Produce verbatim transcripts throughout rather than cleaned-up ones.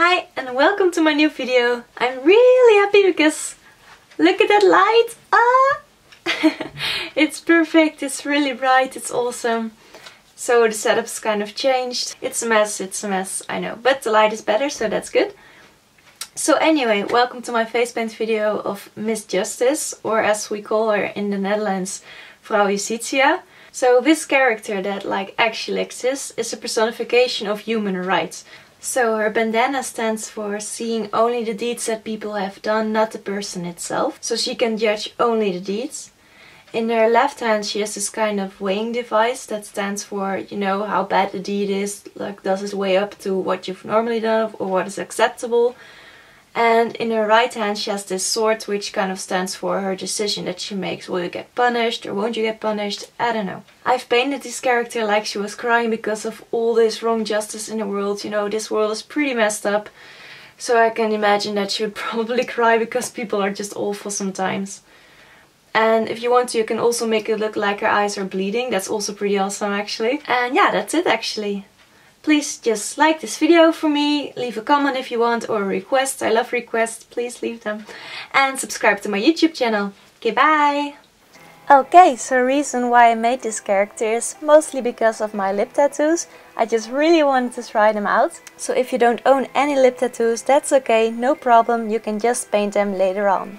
Hi and welcome to my new video. I'm really happy because look at that light! Ah! It's perfect, it's really bright, it's awesome. So the setup's kind of changed. It's a mess, it's a mess, I know. But the light is better, so that's good. So anyway, welcome to my face paint video of Miss Justice, or as we call her in the Netherlands, Vrouw Justitia. So this character that like actually exists is a personification of human rights. So her bandana stands for seeing only the deeds that people have done, not the person itself. So she can judge only the deeds. In her left hand she has this kind of weighing device that stands for, you know, how bad the deed is. Like, does it weigh up to what you've normally done or what is acceptable? And in her right hand she has this sword which kind of stands for her decision that she makes. Will you get punished or won't you get punished? I don't know. I've painted this character like she was crying because of all this wrong justice in the world. You know, this world is pretty messed up. So I can imagine that she would probably cry because people are just awful sometimes. And if you want to, you can also make it look like her eyes are bleeding. That's also pretty awesome actually. And yeah, that's it actually. Please just like this video for me, leave a comment if you want or a request. I love requests, please leave them. And subscribe to my YouTube channel. Okay, bye! Okay, so the reason why I made this character is mostly because of my lip tattoos. I just really wanted to try them out. So if you don't own any lip tattoos, that's okay, no problem, you can just paint them later on.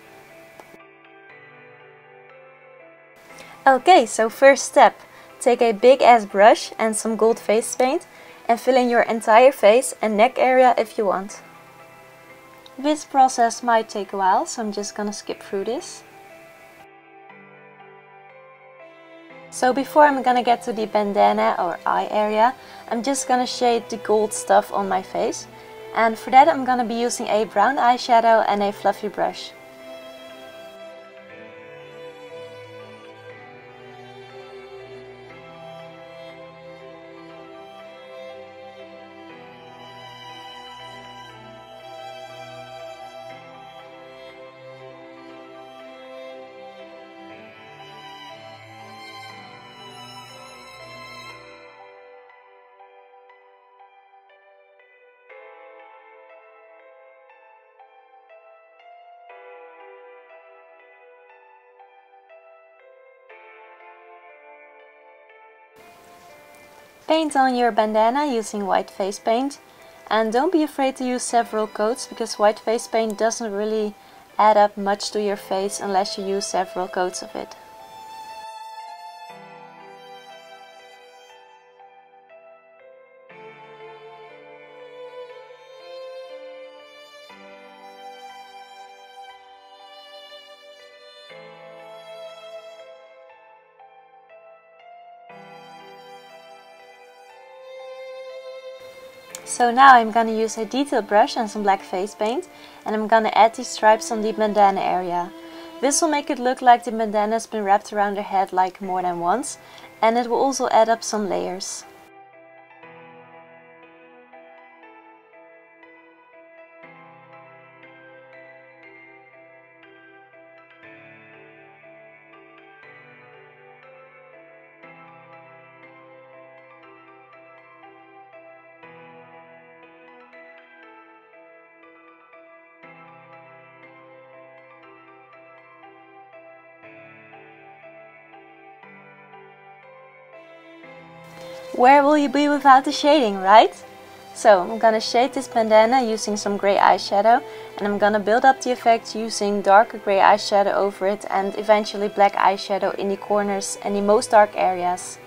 Okay, so first step. Take a big ass brush and some gold face paint and fill in your entire face and neck area if you want. This process might take a while, so I'm just gonna skip through this. So before I'm gonna get to the bandana or eye area, I'm just gonna shade the gold stuff on my face. And for that I'm gonna be using a brown eyeshadow and a fluffy brush. Paint on your bandana using white face paint, and don't be afraid to use several coats because white face paint doesn't really add up much to your face unless you use several coats of it. So now I'm gonna use a detail brush and some black face paint, and I'm gonna add these stripes on the bandana area. This will make it look like the bandana has been wrapped around her head like more than once, and it will also add up some layers. Where will you be without the shading, right? So I'm gonna shade this bandana using some grey eyeshadow, and I'm gonna build up the effect using darker grey eyeshadow over it and eventually black eyeshadow in the corners and the most dark areas.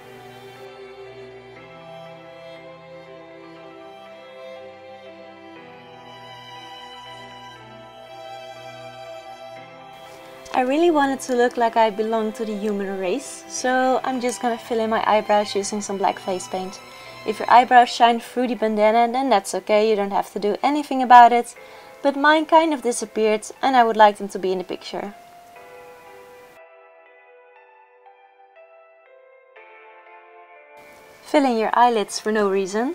I really wanted to look like I belong to the human race, so I'm just gonna fill in my eyebrows using some black face paint. If your eyebrows shine through the bandana, then that's okay, you don't have to do anything about it, but mine kind of disappeared and I would like them to be in the picture. Fill in your eyelids for no reason.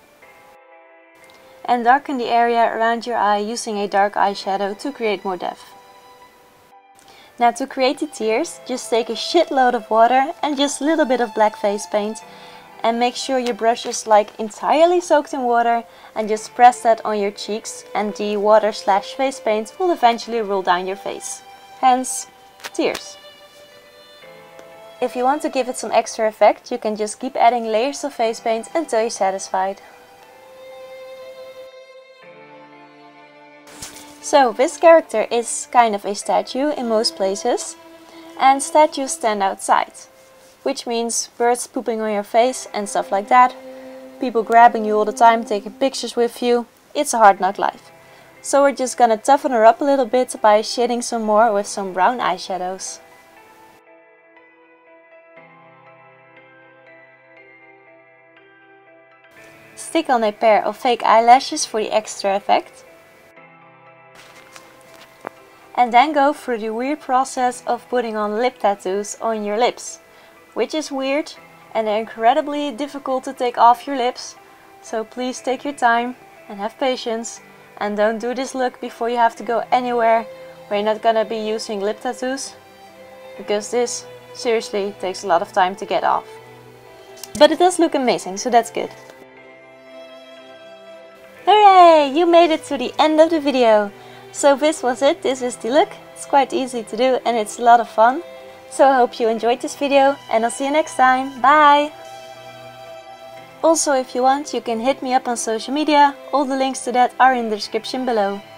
And darken the area around your eye using a dark eyeshadow to create more depth. Now to create the tears, just take a shitload of water and just a little bit of black face paint And make sure your brush is like entirely soaked in water, and just press that on your cheeks, and the water slash face paint will eventually roll down your face. Hence, tears. If you want to give it some extra effect, you can just keep adding layers of face paint until you're satisfied. So this character is kind of a statue in most places, and statues stand outside, which means birds pooping on your face and stuff like that, people grabbing you all the time, taking pictures with you. It's a hard knock life. So we're just gonna toughen her up a little bit by shading some more with some brown eyeshadows. Stick on a pair of fake eyelashes for the extra effect. And then go through the weird process of putting on lip tattoos on your lips. Which is weird, and they're incredibly difficult to take off your lips. So please take your time and have patience. And don't do this look before you have to go anywhere where you're not gonna be using lip tattoos. Because this seriously takes a lot of time to get off. But it does look amazing, so that's good. Hooray! You made it to the end of the video. So this was it, this is the look. It's quite easy to do and it's a lot of fun. So I hope you enjoyed this video and I'll see you next time. Bye! Also, if you want, you can hit me up on social media. All the links to that are in the description below.